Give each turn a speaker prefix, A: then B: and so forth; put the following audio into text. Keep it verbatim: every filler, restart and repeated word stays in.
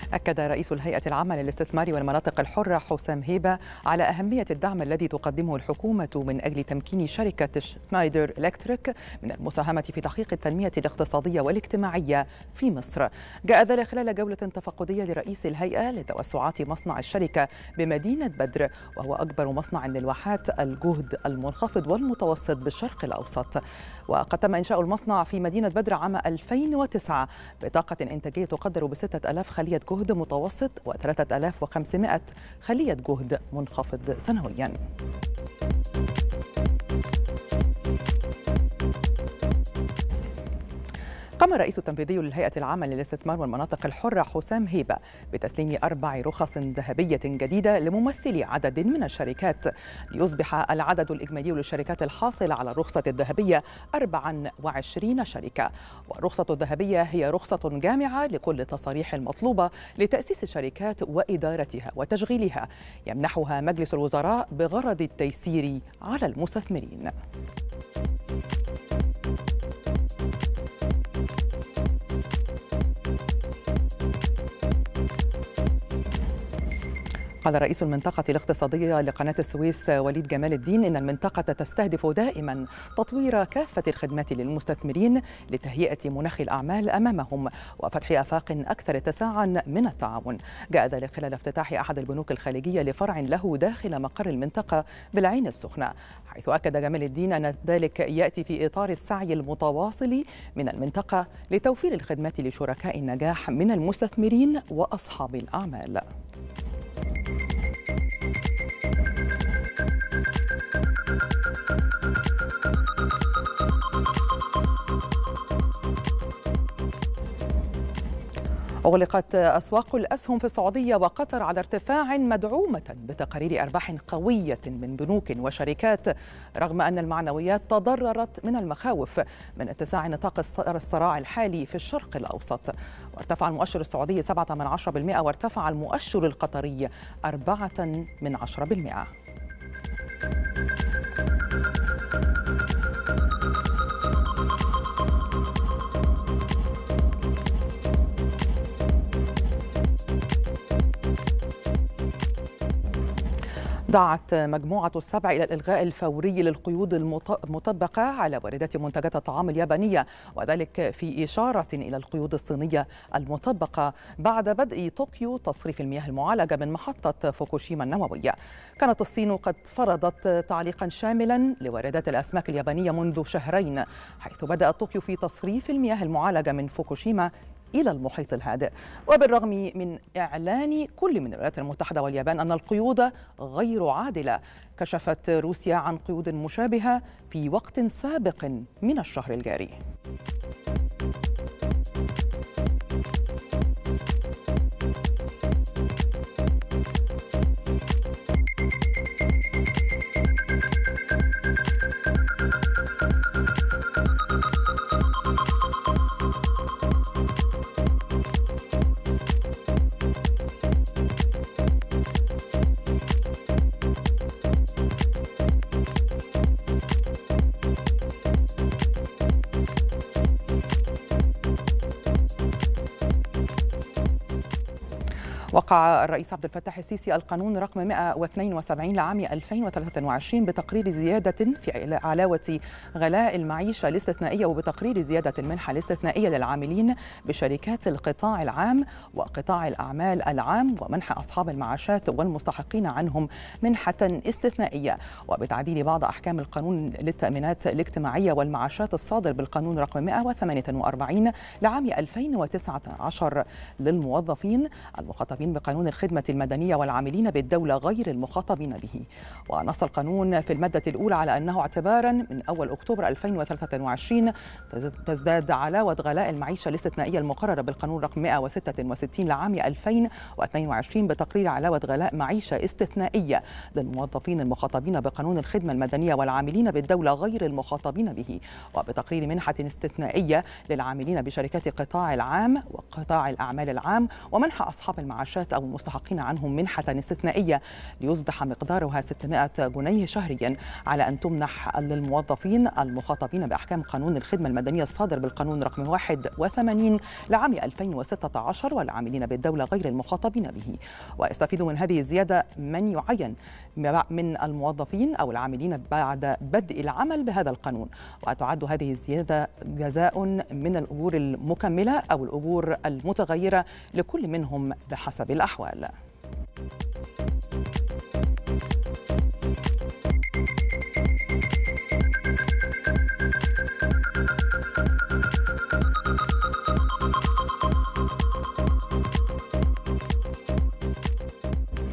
A: أكد رئيس الهيئة العامة للاستثمار والمناطق الحرة حسام هيبة على أهمية الدعم الذي تقدمه الحكومة من أجل تمكين شركة شنايدر إلكتريك من المساهمة في تحقيق التنمية الاقتصادية والاجتماعية في مصر. جاء ذلك خلال جولة تفقدية لرئيس الهيئة لتوسعات مصنع الشركة بمدينة بدر، وهو أكبر مصنع للواحات الجهد المنخفض والمتوسط بالشرق الأوسط. وقد تم إنشاء المصنع في مدينة بدر عام ألفين وتسعة بطاقة إنتاجية تقدر بستة آلاف خلية جهد متوسط وثلاثة آلاف وخمسمائة خلية جهد منخفض سنوياً. قام الرئيس التنفيذي للهيئة العامة للاستثمار والمناطق الحرة حسام هيبة بتسليم أربع رخص ذهبية جديدة لممثلي عدد من الشركات، ليصبح العدد الإجمالي للشركات الحاصلة على الرخصة الذهبية أربعة وعشرين شركة. والرخصة الذهبية هي رخصة جامعة لكل التصاريح المطلوبة لتأسيس الشركات وإدارتها وتشغيلها، يمنحها مجلس الوزراء بغرض التيسير على المستثمرين. قال رئيس المنطقة الاقتصادية لقناة السويس وليد جمال الدين إن المنطقة تستهدف دائما تطوير كافة الخدمات للمستثمرين لتهيئة مناخ الأعمال أمامهم وفتح آفاق أكثر اتساعا من التعاون. جاء ذلك خلال افتتاح أحد البنوك الخليجية لفرع له داخل مقر المنطقة بالعين السخنة، حيث أكد جمال الدين أن ذلك يأتي في إطار السعي المتواصل من المنطقة لتوفير الخدمات لشركاء النجاح من المستثمرين وأصحاب الأعمال. أغلقت أسواق الأسهم في السعودية وقطر على ارتفاع مدعومة بتقارير أرباح قوية من بنوك وشركات، رغم أن المعنويات تضررت من المخاوف من اتساع نطاق الصراع الحالي في الشرق الأوسط. وارتفع المؤشر السعودي سبعة من عشرة بالمئة وارتفع المؤشر القطري أربعة من عشرة بالمئة. دعت مجموعة السبع إلى الإلغاء الفوري للقيود المطبقة على واردات منتجات الطعام اليابانية، وذلك في إشارة إلى القيود الصينية المطبقة بعد بدء طوكيو تصريف المياه المعالجة من محطة فوكوشيما النووية. كانت الصين قد فرضت تعليقا شاملا لواردات الأسماك اليابانية منذ شهرين، حيث بدأت طوكيو في تصريف المياه المعالجة من فوكوشيما إلى المحيط الهادئ. وبالرغم من إعلان كل من الولايات المتحدة واليابان أن القيود غير عادلة، كشفت روسيا عن قيود مشابهة في وقت سابق من الشهر الجاري. وقع الرئيس عبد الفتاح السيسي القانون رقم مئة واثنين وسبعين لعام ألفين وثلاثة وعشرين بتقرير زيادة في علاوة غلاء المعيشة الاستثنائية وبتقرير زيادة المنحة الاستثنائية للعاملين بشركات القطاع العام وقطاع الأعمال العام ومنح أصحاب المعاشات والمستحقين عنهم منحة استثنائية، وبتعديل بعض أحكام القانون للتأمينات الاجتماعية والمعاشات الصادر بالقانون رقم مئة وثمانية وأربعين لعام ألفين وتسعة عشر للموظفين المخاطبين بقانون الخدمة المدنية والعاملين بالدولة غير المخاطبين به. ونص القانون في المادة الأولى على أنه اعتبارا من أول أكتوبر ألفين وثلاثة وعشرين تزداد علاوة غلاء المعيشة الاستثنائية المقررة بالقانون رقم مئة وستة وستين لعام ألفين واثنين وعشرين بتقرير علاوة غلاء معيشة استثنائية للموظفين المخاطبين بقانون الخدمة المدنية والعاملين بالدولة غير المخاطبين به، وبتقرير منحة استثنائية للعاملين بشركات القطاع العام وقطاع الأعمال العام ومنح أصحاب المعاشات المعاشات أو المستحقين عنهم منحة استثنائية ليصبح مقدارها ستمائة جنيه شهريا، على أن تمنح للموظفين المخاطبين بأحكام قانون الخدمة المدنية الصادر بالقانون رقم واحد وثمانين لعام ألفين وستة عشر والعاملين بالدولة غير المخاطبين به. ويستفيد من هذه الزيادة من يعين من الموظفين أو العاملين بعد بدء العمل بهذا القانون، وتعد هذه الزيادة جزاء من الأجور المكملة أو الأجور المتغيرة لكل منهم بحسب الأحوال.